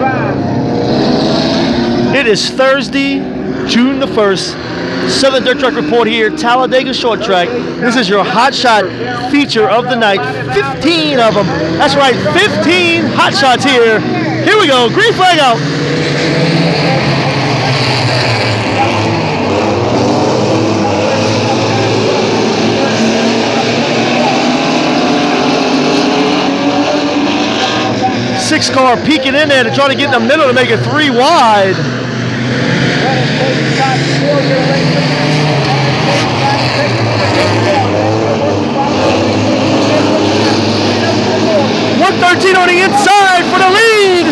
It is Thursday, June the 1st. Southern Dirt Track Report here, Talladega Short Track. This is your hot shot feature of the night. 15 of them. That's right, 15 hot shots here. Here we go, green flag out. Six car peeking in there to try to get in the middle to make it 3 wide. .113 on the inside for the lead.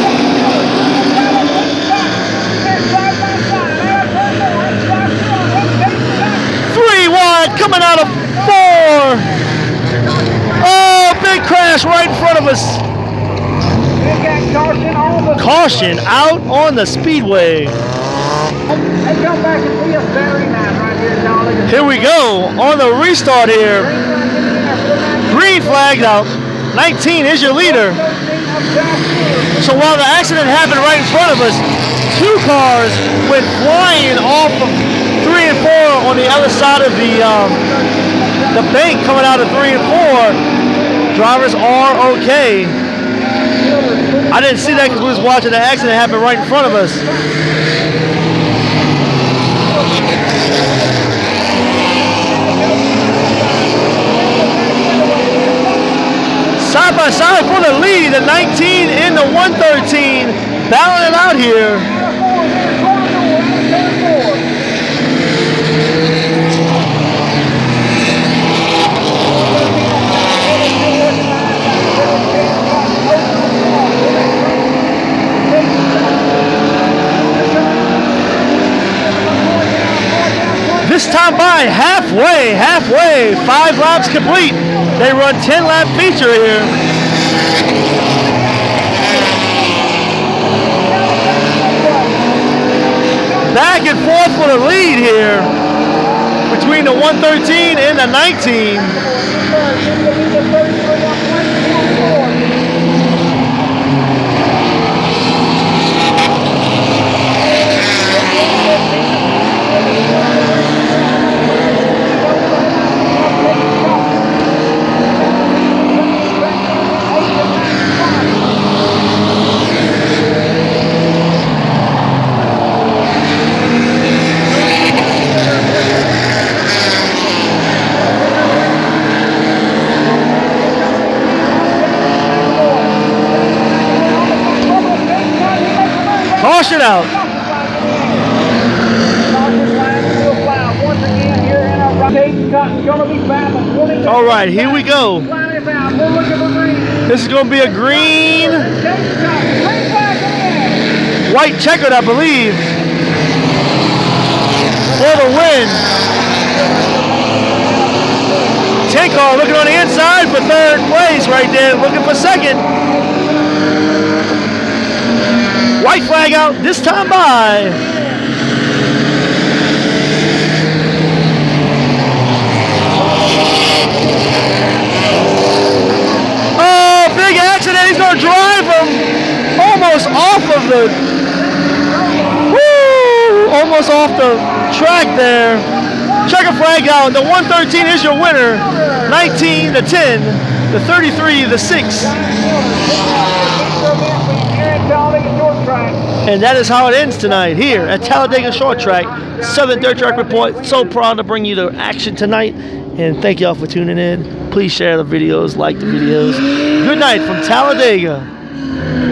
3 wide coming out of 4. Oh, big crash right in front of us. Caution out on the speedway. Here we go on the restart here. Green flagged out. 19 is your leader. So while the accident happened right in front of us, 2 cars went flying off of 3 and 4 on the other side of the bank coming out of 3 and 4. Drivers are okay. I didn't see that because we was watching the accident happen right in front of us. Side by side for the lead, the 19 and the 113, battling it out here. This time by halfway, 5 laps complete. They run 10-lap feature here. Back and forth for the lead here between the 113 and the 19. Caution out. All right, here we go. This is going to be a green, white checkered, I believe, for the win. 10 car looking on the inside for 3rd place right there, looking for 2nd. White flag out, this time by. Oh, big accident, he's gonna drive him almost off of the, almost off the track there. Checker flag out, the 113 is your winner. 19, the 10, the 33, the 6. And that is how it ends tonight here at Talladega Short Track. Southern Dirt Track Report. So proud to bring you the action tonight. And thank y'all for tuning in. Please share the videos, like the videos. Good night from Talladega.